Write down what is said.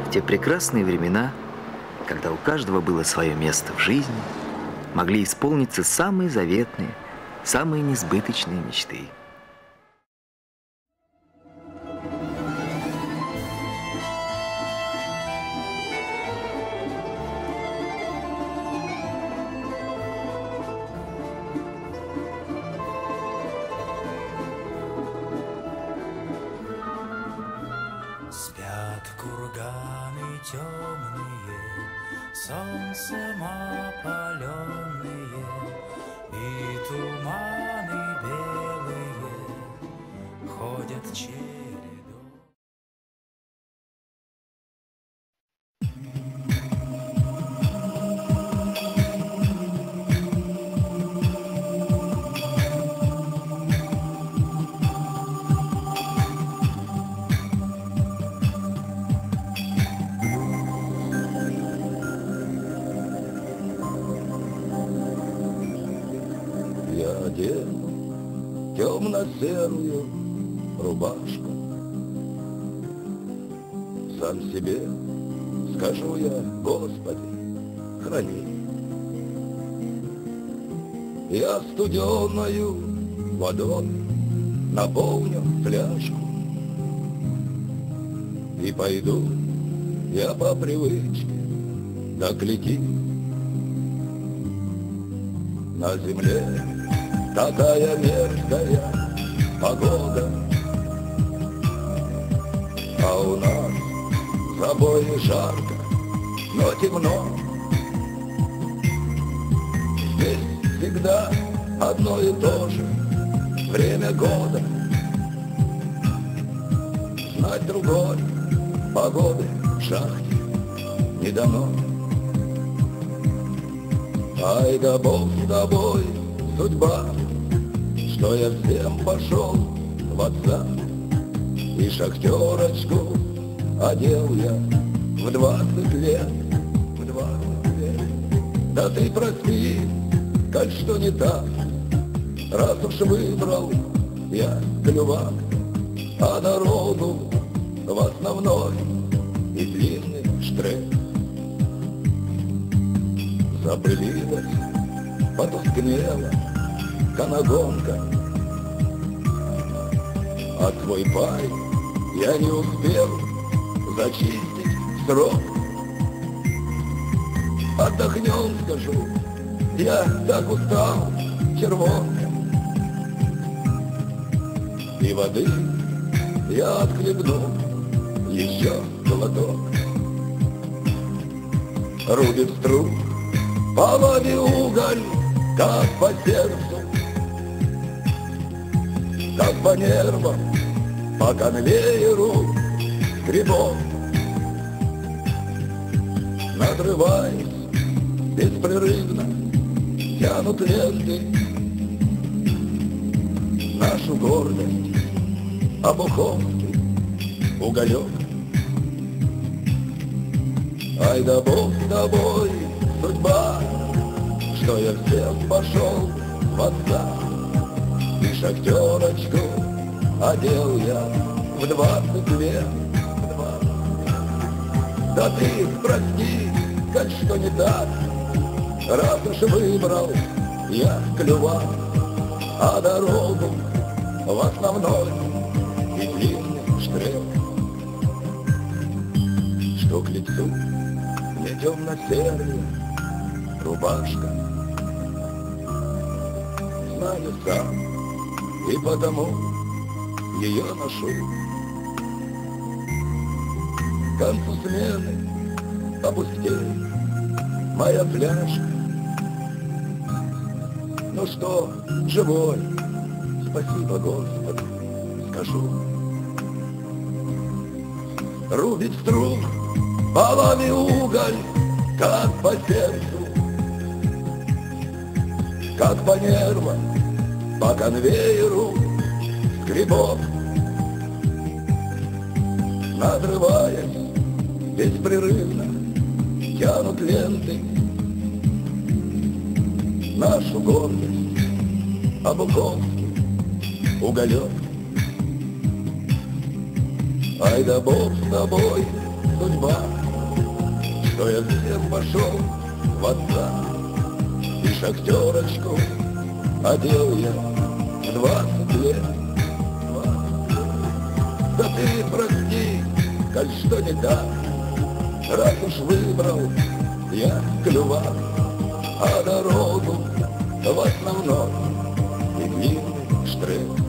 В те прекрасные времена, когда у каждого было свое место в жизни, могли исполниться самые заветные, самые несбыточные мечты. Спят курганы темные, солнцем опаленные, и туманы белые ходят чередой. Я одену темно-серую рубашку. Сам себе скажу я: Господи, храни. Я студеною водой наполню фляжку, и пойду я по привычке до клети. На земле такая мерзкая погода, а у нас в забое жарко, но темно. Здесь всегда одно и то же время года. Знать другой погоды в шахте не дано. Ай да Бог с тобой, судьба, что я всем пошел в отца, и шахтерочку одел я в 20 лет, в 20 лет. Да ты прости, коль что не так, раз уж выбрал я клювак, а народу в основной и длинный штрек. Запылилась, потускнела канагонка, а свой пай я не успел зачистить в срок. Отдохнем, скажу, я так устал, червонка. И воды я отхлебну еще глоток. Рубит струк, полови уголь, как по сердцу, как по нервам, по конвейеру грибов. Надрываясь беспрерывно, тянут ленты нашу гордость, обуховский уголек. Ай да Бог с тобой, судьба, что я всем пошел в отца, и шахтерочку одел я в 20 лет. Да ты прости, коль что не так, раз уж выбрал я клювак, а дорогу в основной и длинный штрек. Что к лицу мне темно-серая рубашка, знаю сам, и потому ее ношу. К концу смены опустеет моя фляжка. Ну что, живой, спасибо, Господи, скажу. Рубит струк, полови уголь, как по сердцу, как по нервам, по конвейеру грибов. Надрываясь беспрерывно, тянут ленты нашу гордость, обуховский уголек. Ай да Бог с тобой, судьба, что я всем пошел в отца. И шахтерочку одел я в 20 лет. Да ты прости, коль что не так, раз уж выбрал я клювак, а дорогу в основном и длинный штрек.